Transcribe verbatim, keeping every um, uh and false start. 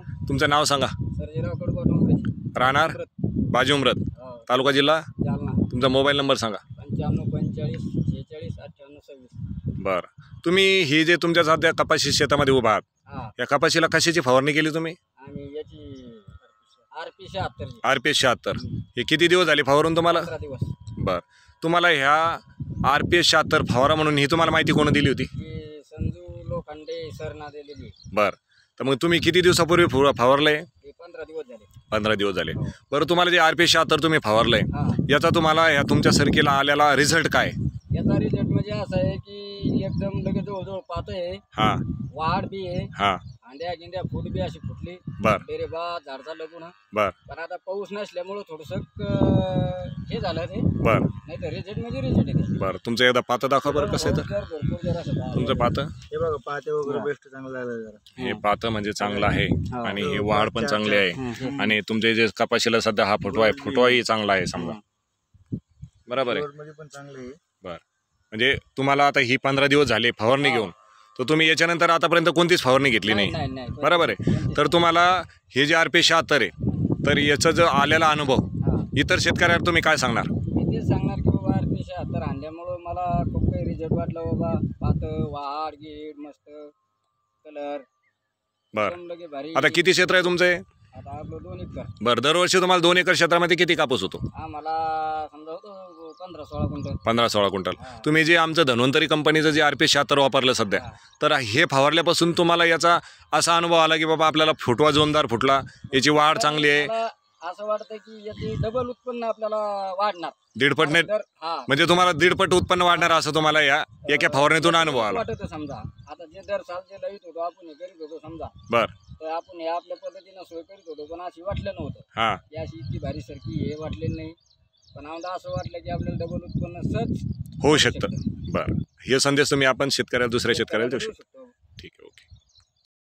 तुमचं नाव सांगा. सर्जेराव कडबा डोंगरे, राहणार बाजी उमरत, तालुका जिल्हा. जालना. तुमचा मोबाईल नंबर सांगा. पंच्याण्णव पंचेचाळीस शेहेचाळीस अठ्ठ्याण्णव सव्वीस. बरं, तुम्ही ही जे तुमच्या सध्या कपाशी शेतामध्ये उभा आहात, हा, या कपाशीला कशाची फवारणी केली तुम्ही? आम्ही याची आर पी शहात्तर आर पी एस शहात्तर. हे किती दिवस झाले फवारून तुम्हाला? पंधरा दिवस. बरं, तुम्हाला ह्या आर पी एस शहात्तर फवारा म्हणून ही तुम्हाला माहिती कोण दिली होती? ही संजू लोखंडे सरना दिलेली. बरं, तर मग तुम्ही किती दिवसापूर्वी फुर फवारलंय? हे पंधरा दिवस झाले. पंधरा दिवस झाले. बरं, तुम्हाला जे आर पी एस शहात्तर तुम्ही फवारलंय, हा, याचा तुम्हाला ह्या तुमच्या सर्कीला आलेला रिझल्ट काय? याचा रिझल्ट म्हणजे असा आहे की एकदम लगेच जवळजवळ पाहतोय, हां वाढ बी आहे, हां. अंड्या गिंड्या फूट बी अशी फुटली. बरं बेरे बा झाडचा लगून. बरं पण आता पाऊस नसल्यामुळं थोडस हे झालं ते, बरं नाही तर रिझल्ट म्हणजे रिझल्ट आहे. बरं, तुमचं एकदा पातं दाखवा बरं कसं येतं जर भरपूर जर असं झालं. तुमचं पातं. हे बघा पाते वगैरे बेस्ट चांगलं झालं जरा. हे पातं म्हणजे चांगलं आहे आणि हे वाढ पण चांगली आहे आणि तुमचे जे कपाशीला सध्या हा फुटवा आहे, फुटवाही चांगला आहे समजा. बरोबर आहे. मध्ये पण चांगलं आहे. बरं, म्हणजे तुम्हाला आता ही पंधरा दिवस झाले फवारणी घेऊन, तर तुम्ही याच्यानंतर आतापर्यंत कोणतीच फवारणी घेतली नाही, नाही नाही बरोबर आहे. तर तुम्हाला हे जे आर पी शहात्तर आहे, तर याचा जो आलेला अनुभव हा. इतर शेतकऱ्याला तुम्ही काय सांगणार? मी तेच सांगणार की बाबा आर पी शहात्तर आणल्यामुळं मला खूप काही रिझल्ट वाटला बाबा. पात वाढ गीड मस्त कलर. बरं, लगे भारी. आता किती क्षेत्र आहे तुमचं? आता आपलं दोन एकर. बरं, दरवर्षी तुम्हाला दोन एकर क्षेत्रामध्ये किती कापूस होतो? आम्हाला समजा होतो पंधरा सोळा क्विंटल. पंधरा सोळा क्विंटल. हा. तुम्ही जे आमचं धन्वंतरी कंपनीचं जे आर पी शहात्तर वापरलं सध्या, हा. तर हे फवारल्यापासून तुम्हाला याचा असा अनुभव आला की बाबा आपल्याला फुटवा जोरदार फुटला, याची वाढ चांगली आहे, मला असं वाटतं की याचे डबल उत्पन्न आपल्याला वाढणार. दीडपट ने दर- हा. म्हणजे तुम्हाला दीडपट उत्पन्न वाढणार असं तुम्हाला या एका फवारणीतून अनुभव आला. वाटतं समजा. आता जे दर साल जे लावित होतो आपण हे करीत होतो समजा, बरं तर आपण हे आपल्या पद्धतीनं सोय करीत होतो, पण अशी वाटलं नव्हतं. हां की अशी इतकी भारी सरकी हे वाटलेलं नाही. पण आम्हाला असं वाटलं की आपल्याला डबल उत्पन्न सहज होऊ शकतं. बरं, हे संदेश तुम्ही आपण शेतकऱ्याला दुसऱ्या शेतकऱ्याला देऊ शकता. शकतो. ठीक आहे, ओके.